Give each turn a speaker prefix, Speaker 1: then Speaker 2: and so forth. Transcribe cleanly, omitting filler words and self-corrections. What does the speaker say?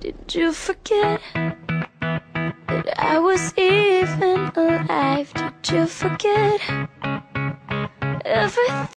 Speaker 1: Did you forget that I was even alive? Did you forget everything?